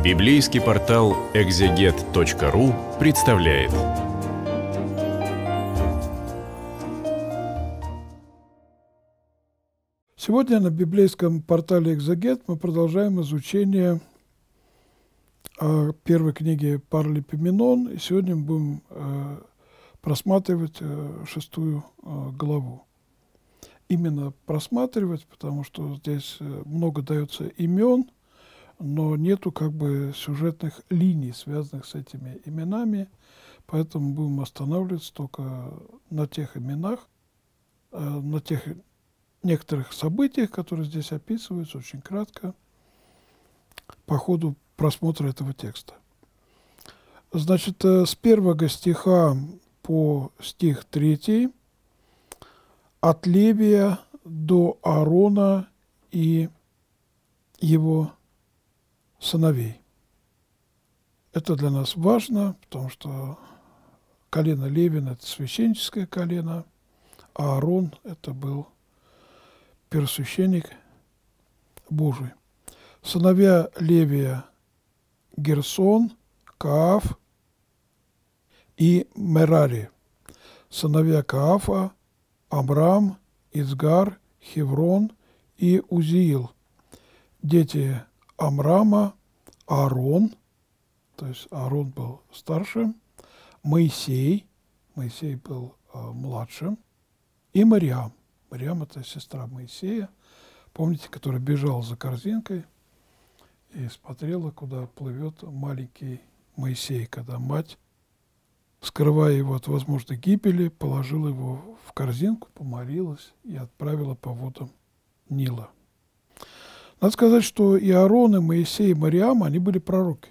Библейский портал экзегет.ру представляет. Сегодня на библейском портале «Экзегет» мы продолжаем изучение первой книги Паралипоменон. И сегодня мы будем просматривать 6 главу. Именно просматривать, потому что здесь много дается имен, но нету сюжетных линий, связанных с этими именами. Поэтому будем останавливаться только на тех именах, на тех некоторых событиях, которые здесь описываются очень кратко по ходу просмотра этого текста. Значит, с 1 стиха по стих 3 от Левия до Аарона и его сыновей. Это для нас важно, потому что колено Левина – это священническое колено, а Аарон – это был первосвященник Божий. Сыновья Левия – Герсон, Кааф и Мерари. Сыновья Каафа – Амрам, Ицгар, Хеврон и Узиил. Дети Амрама – Аарон, то есть Аарон был старшим, Моисей был младшим, и Марьям. Марьям – это сестра Моисея, помните, которая бежала за корзинкой и смотрела, куда плывет маленький Моисей, когда мать, скрывая его от возможной гибели, положила его в корзинку, помолилась и отправила по водам Нила. Надо сказать, что и Аарон, и Моисей, и Марьям, они были пророки.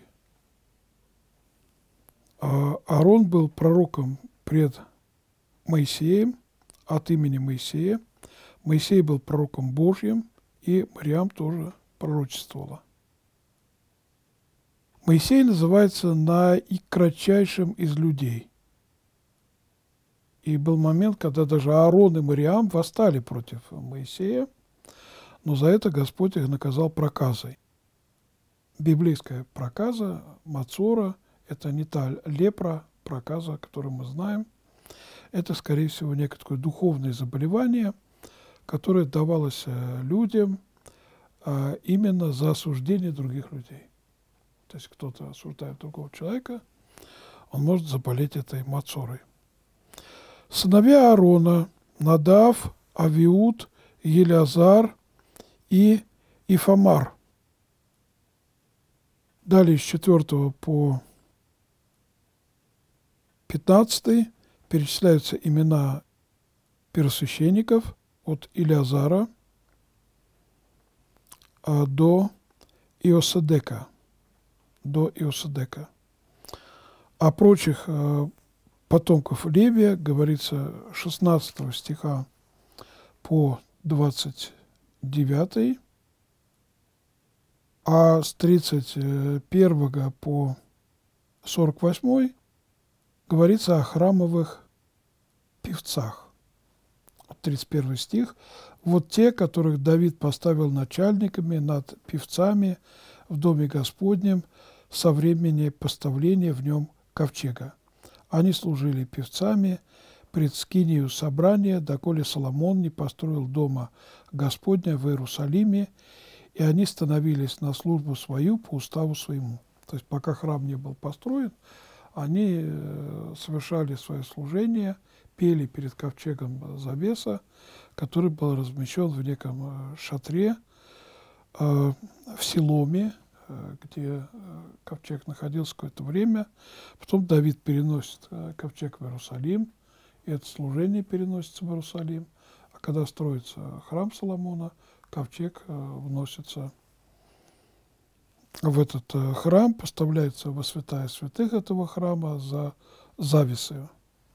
Аарон был пророком пред Моисеем, от имени Моисея. Моисей был пророком Божьим, и Марьям тоже пророчествовала. Моисей называется наикратчайшим из людей. И был момент, когда даже Аарон и Марьям восстали против Моисея, но за это Господь их наказал проказой. Библейская проказа, мацора, это не та лепра, проказа, которую мы знаем. Это, скорее всего, некое такое духовное заболевание, которое давалось людям именно за осуждение других людей. То есть кто-то осуждает другого человека, он может заболеть этой мацорой. Сыновья Аарона – Надав, Авиуд, Елеазар и Ифамар. Далее с 4 по 15 перечисляются имена первосвященников от Илиазара до Иосадека. О прочих потомков Левия говорится 16 стиха по 29, а с 31 по 48 говорится о храмовых певцах. 31 стих. «Вот те, которых Давид поставил начальниками над певцами в доме Господнем со времени поставления в нем ковчега. Они служили певцами пред скинию собрания, доколе Соломон не построил дома Господня в Иерусалиме, и они становились на службу свою по уставу своему». То есть пока храм не был построен, они совершали свое служение, пели перед ковчегом завеса, который был размещен в неком шатре в Силоме, где ковчег находился какое-то время. Потом Давид переносит ковчег в Иерусалим, и это служение переносится в Иерусалим. А когда строится храм Соломона, ковчег вносится в этот храм, поставляется во святая святых этого храма за завесою.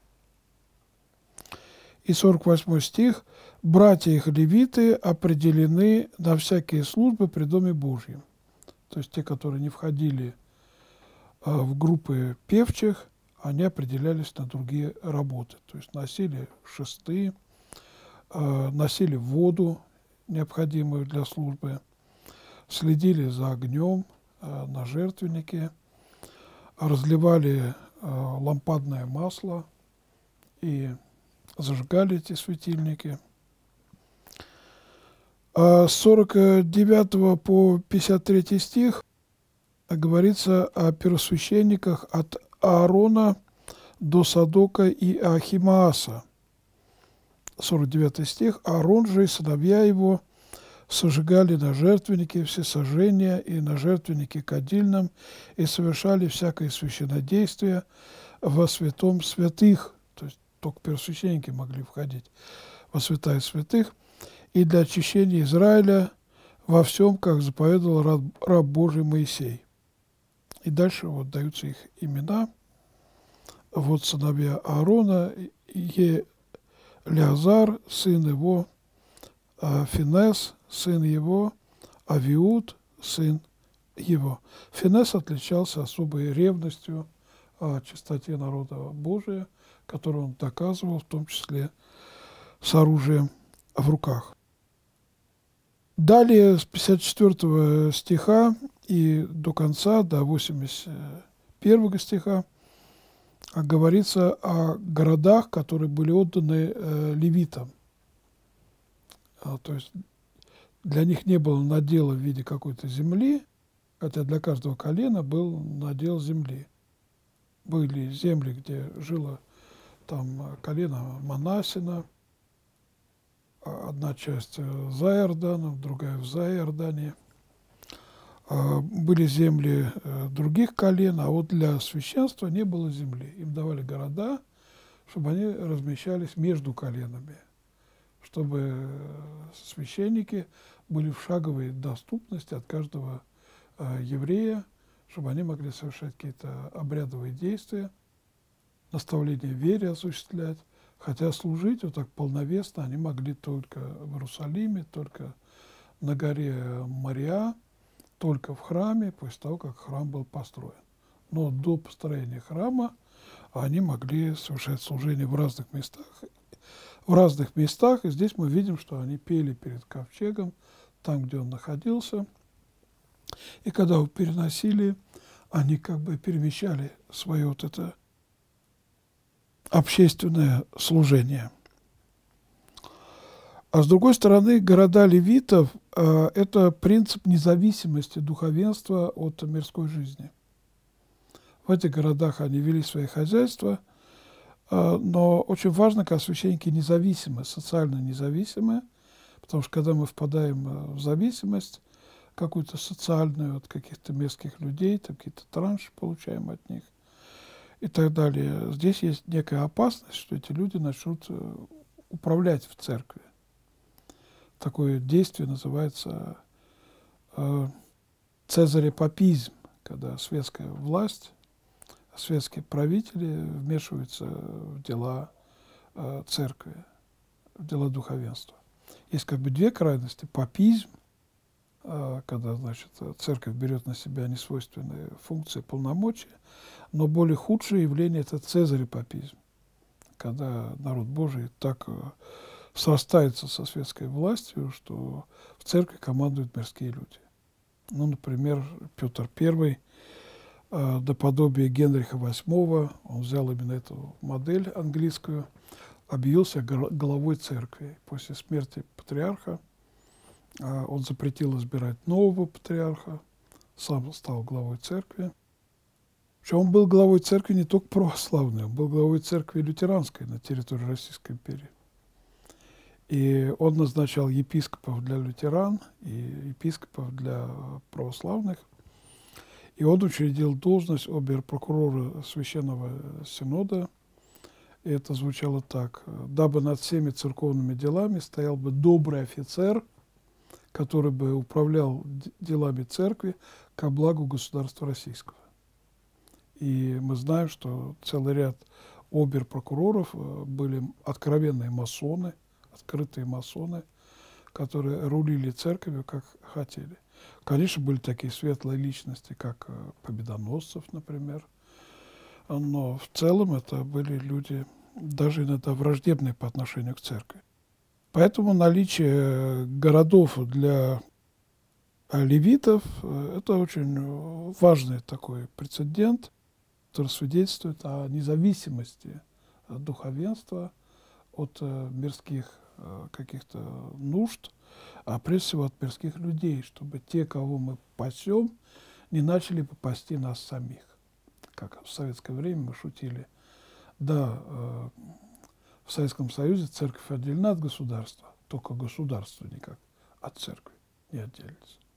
И 48 стих. «Братья их левиты определены на всякие службы при Доме Божьем». То есть те, которые не входили в группы певчих, они определялись на другие работы. То есть носили шесты, носили воду, необходимую для службы, следили за огнем, на жертвенники, разливали лампадное масло и зажигали эти светильники. А с 49 по 53 стих говорится о первосвященниках от Аарона до Садока и Ахимааса. 49 стих. Аарон же и сыновья его сожигали на жертвеннике всесожжения и на жертвеннике кадильном и совершали всякое священнодействие во святом святых. То есть только первосвященники могли входить во святая святых. И для очищения Израиля во всем, как заповедовал раб Божий Моисей. И дальше вот даются их имена. Вот сыновья Аарона: Елеазар, сын его, Финес, сын его, Авиуд, сын его. Финес отличался особой ревностью о чистоте народа Божия, которую он доказывал, в том числе с оружием в руках. Далее, с 54 стиха и до конца, до 81 стиха, говорится о городах, которые были отданы левитам. То есть для них не было надела в виде какой-то земли, хотя для каждого колена был надел земли. Были земли, где жило там колено Манассина, одна часть за Иорданом, другая за Иордане. Были земли других колен, а вот для священства не было земли. Им давали города, чтобы они размещались между коленами, чтобы священники были в шаговой доступности от каждого еврея, чтобы они могли совершать какие-то обрядовые действия, наставление в вере осуществлять. Хотя служить вот так полновесно они могли только в Иерусалиме, только на горе Мориа, только в храме, после того, как храм был построен. Но до построения храма они могли совершать служение в разных местах. И здесь мы видим, что они пели перед ковчегом, там, где он находился. И когда его переносили, они как бы перемещали свое вот это общественное служение. А с другой стороны, города левитов – это принцип независимости духовенства от мирской жизни. В этих городах они вели свои хозяйства, но очень важно, когда священники независимы, социально независимы, потому что когда мы впадаем в зависимость какую-то социальную от каких-то местных людей, там какие-то транши получаем от них и так далее, здесь есть некая опасность, что эти люди начнут управлять в церкви. Такое действие называется цезарепапизм, когда светская власть, светские правители вмешиваются в дела церкви, в дела духовенства. Есть как бы две крайности. Папизм, когда, значит, церковь берет на себя несвойственные функции, полномочия, но более худшее явление – это цезарепапизм, когда народ Божий так срастается со светской властью, что в церкви командуют мирские люди. Ну, например, Петр I, наподобие Генриха VIII, он взял именно эту модель английскую, объявился главой церкви. После смерти патриарха он запретил избирать нового патриарха, сам стал главой церкви. Причем он был главой церкви не только православной, он был главой церкви лютеранской на территории Российской империи. И он назначал епископов для лютеран и епископов для православных. И он учредил должность обер-прокурора Священного Синода. И это звучало так: дабы над всеми церковными делами стоял бы добрый офицер, который бы управлял делами церкви ко благу государства российского. И мы знаем, что целый ряд обер-прокуроров были откровенные масоны, открытые масоны, которые рулили церковью, как хотели. Конечно, были такие светлые личности, как Победоносцев, например, но в целом это были люди даже иногда враждебные по отношению к церкви. Поэтому наличие городов для левитов. Это очень важный такой прецедент, который свидетельствует о независимости духовенства от мирских каких-то нужд, а прежде всего от мирских людей, чтобы те, кого мы пасем, не начали бы пасти нас самих. Как в советское время мы шутили. Да, в Советском Союзе церковь отделена от государства, только государство никак от церкви не отделится.